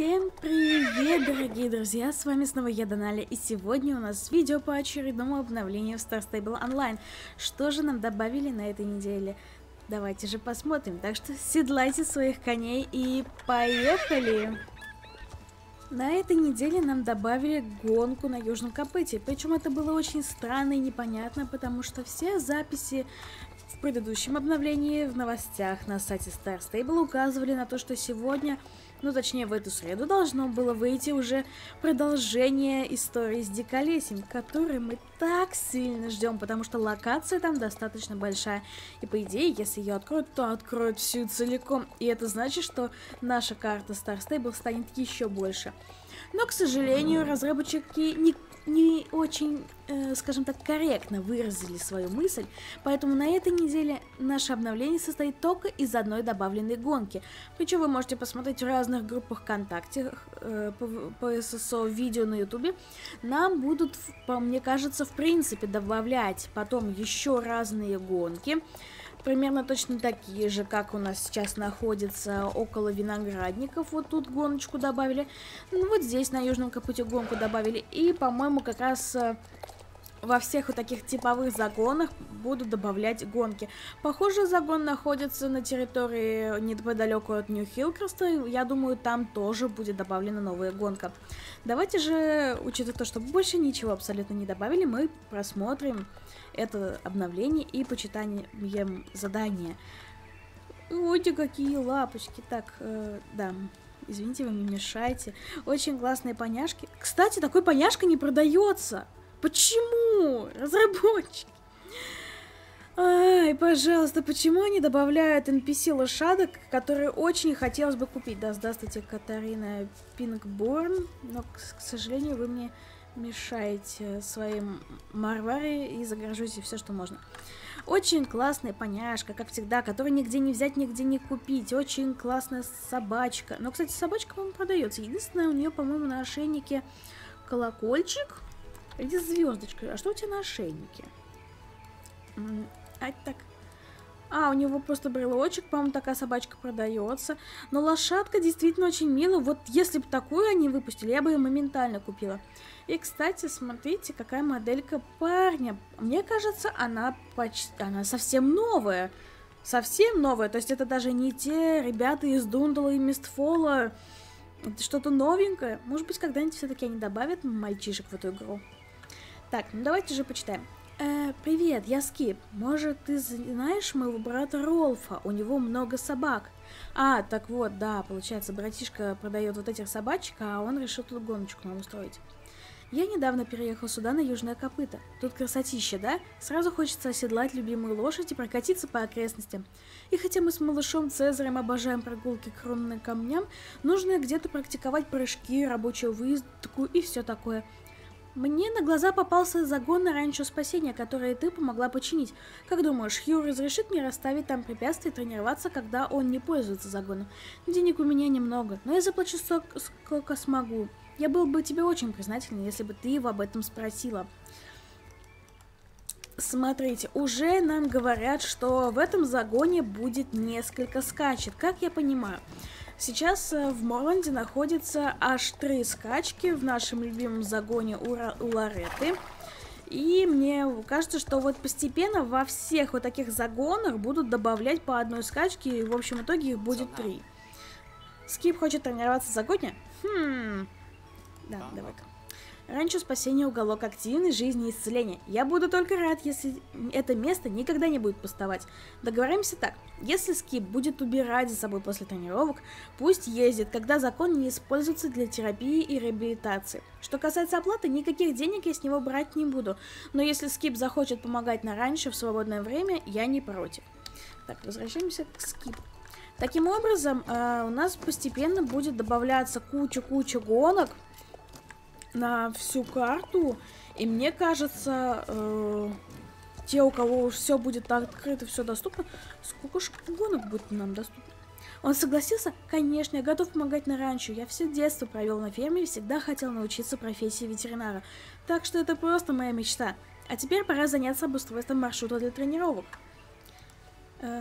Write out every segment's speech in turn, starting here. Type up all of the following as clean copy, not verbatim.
Всем привет, дорогие друзья, с вами снова я, Доналя, и сегодня у нас видео по очередному обновлению в Star Stable Online. Что же нам добавили на этой неделе? Давайте же посмотрим, так что седлайте своих коней и поехали! На этой неделе нам добавили гонку на Южном Копыте, причем это было очень странно и непонятно, потому что все записи в предыдущем обновлении в новостях на сайте Star Stable указывали на то, что сегодня, ну точнее в эту среду, должно было выйти уже продолжение истории с Диколесьем, который мы так сильно ждем, потому что локация там достаточно большая. И по идее, если ее откроют, то откроют всю целиком. И это значит, что наша карта Star Stable станет еще больше. Но, к сожалению, разработчики не очень, скажем так, корректно выразили свою мысль, поэтому на этой неделе наше обновление состоит только из одной добавленной гонки. Причем вы можете посмотреть в разных группах ВКонтакте, по ССО, видео на Ютубе. Нам будут, мне кажется, в принципе добавлять потом еще разные гонки. Примерно точно такие же, как у нас сейчас находится около виноградников. Вот тут гоночку добавили. Ну, вот здесь на Южном Копыте гонку добавили. И, по-моему, как раз во всех вот таких типовых загонах будут добавлять гонки. Похоже, загон находится на территории неподалеку от Нью-Хиллкреста. Я думаю, там тоже будет добавлена новая гонка. Давайте же, учитывая то, что больше ничего абсолютно не добавили, мы просмотрим это обновление и почитаем задания. Ой, какие лапочки. Так, да, извините, вы мне мешаете. Очень классные поняшки. Кстати, такой поняшка не продается. Почему? Разработчики. Ай, пожалуйста, почему они добавляют NPC лошадок, которые очень хотелось бы купить? Да, здравствуйте, Катарина Пинкборн. Но, к сожалению, вы мне мешаете своим Марваре и загражуете все, что можно. Очень классная поняшка, как всегда, которую нигде не взять, нигде не купить. Очень классная собачка. Но, кстати, собачка, по-моему, продается. Единственное, у нее, по-моему, на ошейнике колокольчик или звездочка. А что у тебя на ошейнике? Так. У него просто брелочек, по-моему, такая собачка продается. Но лошадка действительно очень милая. Вот если бы такую они выпустили, я бы ее моментально купила. И, кстати, смотрите, какая моделька парня. Мне кажется, она совсем новая. Совсем новая. То есть это даже не те ребята из Дундала и Мистфола. Это что-то новенькое. Может быть, когда-нибудь все-таки они добавят мальчишек в эту игру. Так, ну давайте же почитаем. Привет, я Скип. Может, ты знаешь моего брата Ролфа? У него много собак. Так вот, да, получается, братишка продает вот этих собачек, а он решил тут гоночку нам устроить. Я недавно переехал сюда на Южное Копыто. Тут красотища, да? Сразу хочется оседлать любимую лошадь и прокатиться по окрестностям. И хотя мы с малышом Цезарем обожаем прогулки к рунным камням, нужно где-то практиковать прыжки, рабочую выездку и все такое. Мне на глаза попался загон на ранчо спасения, который ты помогла починить. Как думаешь, Хью разрешит мне расставить там препятствия и тренироваться, когда он не пользуется загоном? Денег у меня немного, но я заплачу сколько смогу. Я был бы тебе очень признательна, если бы ты его об этом спросила. Смотрите, уже нам говорят, что в этом загоне будет несколько скачек, как я понимаю. Сейчас в Морланде находится аж 3 скачки в нашем любимом загоне у Лоретты. И мне кажется, что вот постепенно во всех вот таких загонах будут добавлять по одной скачке, и в общем итоге их будет 3. Скип хочет тренироваться в загоне? Да, давай-ка. Ранчо спасения, уголок активной жизни и исцеления. Я буду только рад, если это место никогда не будет пустовать. Договоримся так. Если Скип будет убирать за собой после тренировок, пусть ездит, когда закон не используется для терапии и реабилитации. Что касается оплаты, никаких денег я с него брать не буду. Но если Скип захочет помогать на ранчо в свободное время, я не против. Так, возвращаемся к Скипу. Таким образом, у нас постепенно будет добавляться куча гонок на всю карту, и мне кажется, те, у кого все будет открыто, все доступно, сколько же гонок будет нам доступно? Он согласился? Конечно, я готов помогать на ранчо. Я все детство провел на ферме и всегда хотел научиться профессии ветеринара. Так что это просто моя мечта. А теперь пора заняться обустройством маршрута для тренировок.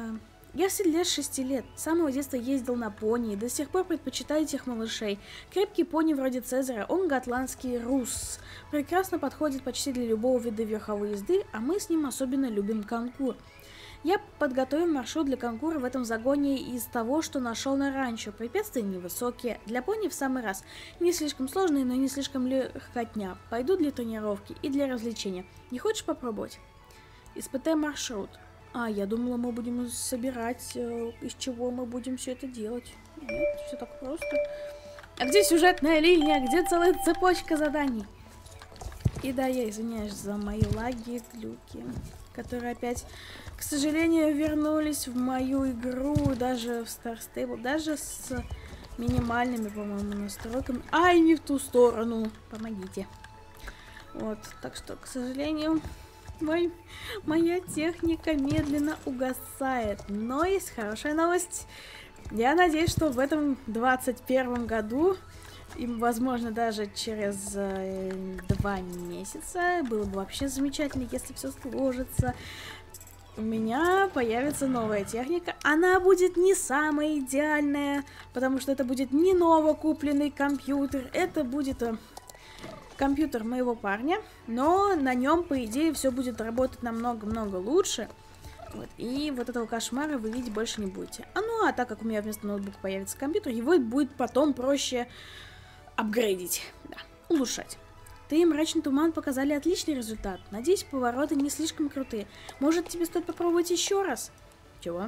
Я в седле с 6 лет. С самого детства ездил на пони и до сих пор предпочитаю этих малышей. Крепкий пони вроде Цезаря, он готландский рус. Прекрасно подходит почти для любого вида верховой езды, а мы с ним особенно любим конкур. Я подготовил маршрут для конкура в этом загоне из того, что нашел на ранчо. Препятствия невысокие. Для пони в самый раз. Не слишком сложные, но не слишком легкотня. Пойду для тренировки и для развлечения. Не хочешь попробовать? Испытай маршрут. Я думала, мы будем собирать, из чего мы будем все это делать. Нет, все так просто. А где сюжетная линия? Где целая цепочка заданий? И да, я извиняюсь за мои лаги и глюки, которые опять, к сожалению, вернулись в мою игру, даже в Star Stable, даже с минимальными, по-моему, настройками. Ай, не в ту сторону. Помогите. Вот, так что, к сожалению, моя техника медленно угасает. Но есть хорошая новость. Я надеюсь, что в этом 21 году, и, возможно, даже через 2 месяца, было бы вообще замечательно, если все сложится, у меня появится новая техника. Она будет не самая идеальная, потому что это будет не новокупленный компьютер, это будет компьютер моего парня, но на нем, по идее, все будет работать намного-много лучше. Вот, и вот этого кошмара вы видеть больше не будете. А так как у меня вместо ноутбука появится компьютер, его будет потом проще апгрейдить, да, улучшать. Ты и Мрачный Туман показали отличный результат. Надеюсь, повороты не слишком крутые. Может, тебе стоит попробовать еще раз? Чего?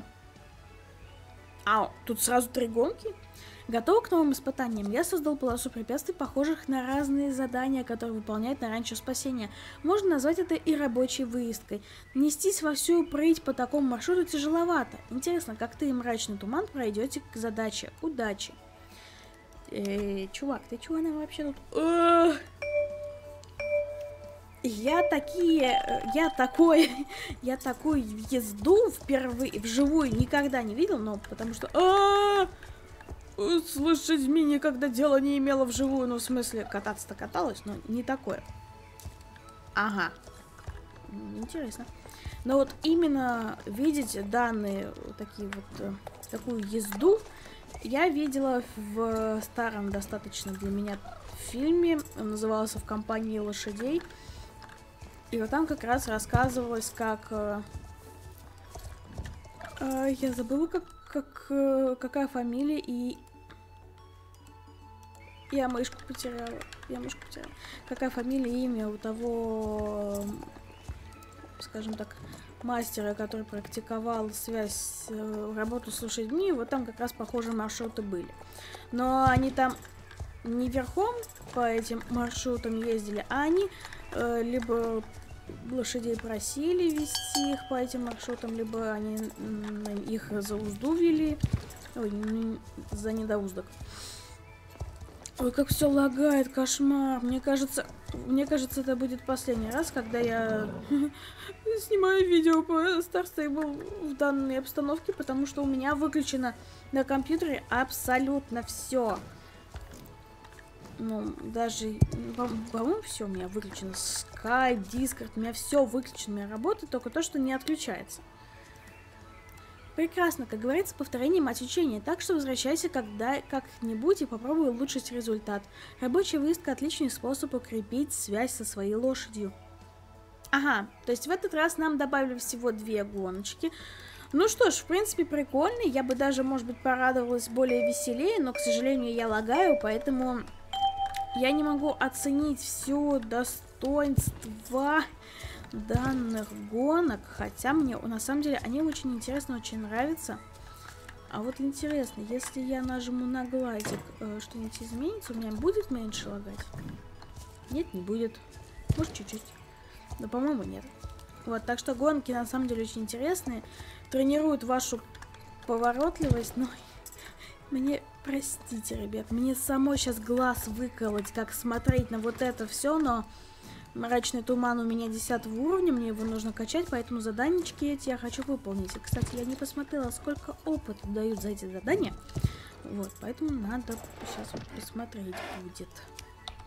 Тут сразу 3 гонки? Готов к новым испытаниям? Я создал полосу препятствий, похожих на разные задания, которые выполняют на ранчо спасения. Можно назвать это и рабочей выездкой. Нестись во всю прыть по такому маршруту тяжеловато. Интересно, как ты и Мрачный Туман пройдете к задаче. Удачи. Чувак, ты чего нам вообще тут? Я такую езду впервые вживую никогда не видел, но потому что с лошадьми никогда дела не имела вживую, ну в смысле кататься-то каталась, но не такое. Ага, интересно. Но вот именно видеть данные такую езду я видела в старом достаточно для меня фильме, он назывался «В компании лошадей». И вот там как раз рассказывалось, как... я забыла, какая фамилия, и... Я мышку потеряла. Какая фамилия и имя у того, скажем так, мастера, который практиковал работу с лошадьми. Вот там как раз похожие маршруты были. Но они там не верхом по этим маршрутам ездили, а они либо лошадей просили вести их по этим маршрутам, либо они их за узду вели. Ой, за недоуздок. Ой, как все лагает, кошмар. Мне кажется, это будет последний раз, когда я снимаю видео по Star Stable в данной обстановке, потому что у меня выключено на компьютере абсолютно все. Ну, даже, по-моему, все у меня выключено. Skype, Discord, у меня все выключено. У меня работает только то, что не отключается. Прекрасно, как говорится, повторение мать учения. Так что возвращайся как-нибудь и попробуй улучшить результат. Рабочая выездка – отличный способ укрепить связь со своей лошадью. Ага, то есть в этот раз нам добавили всего 2 гоночки. Ну что ж, в принципе, прикольно. Я бы даже, может быть, порадовалась более веселее, но, к сожалению, я лагаю, поэтому... Я не могу оценить все достоинства данных гонок, хотя мне на самом деле они очень интересны, очень нравятся. А вот интересно, если я нажму на гладик, что-нибудь изменится, у меня будет меньше лагать? Нет, не будет. Может, чуть-чуть. Но, по-моему, нет. Вот, так что гонки на самом деле очень интересные. Тренируют вашу поворотливость, но... Мне, простите, ребят, мне самой сейчас глаз выколоть, как смотреть на вот это все, но Мрачный Туман у меня 10 уровня, мне его нужно качать, поэтому заданечки эти я хочу выполнить. И, кстати, я не посмотрела, сколько опыта дают за эти задания, вот, поэтому надо сейчас вот посмотреть будет.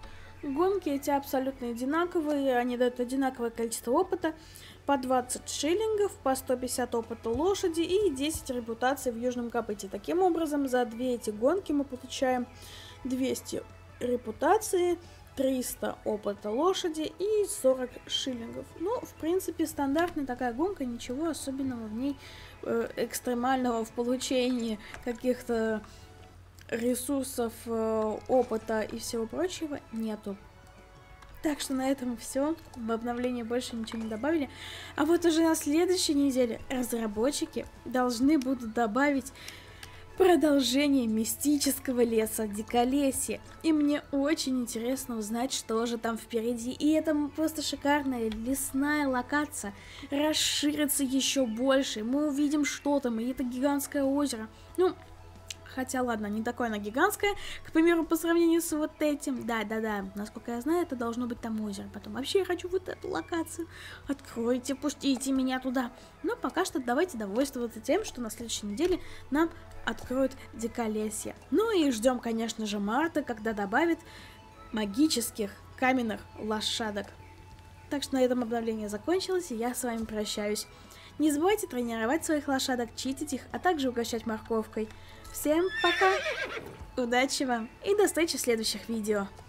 Гонки эти абсолютно одинаковые, они дают одинаковое количество опыта, по 20 шиллингов, по 150 опыта лошади и 10 репутаций в Южном Копыте. Таким образом, за две эти гонки мы получаем 200 репутации, 300 опыта лошади и 40 шиллингов. Ну, в принципе, стандартная такая гонка, ничего особенного в ней экстремального в получении каких-то ресурсов, опыта и всего прочего нету. Так что на этом все. В обновлении больше ничего не добавили. А вот уже на следующей неделе разработчики должны будут добавить продолжение мистического леса Диколесье. И мне очень интересно узнать, что же там впереди. И это просто шикарная лесная локация расширится еще больше. Мы увидим, что там, и это гигантское озеро. Ну, хотя, ладно, не такое оно гигантское, к примеру, по сравнению с вот этим. Да, насколько я знаю, это должно быть там озеро. Потом вообще я хочу вот эту локацию. Откройте, пустите меня туда. Но пока что давайте довольствоваться тем, что на следующей неделе нам откроют Диколесье. Ну и ждем, конечно же, марта, когда добавят магических каменных лошадок. Так что на этом обновление закончилось, и я с вами прощаюсь. Не забывайте тренировать своих лошадок, читить их, а также угощать морковкой. Всем пока, удачи вам и до встречи в следующих видео.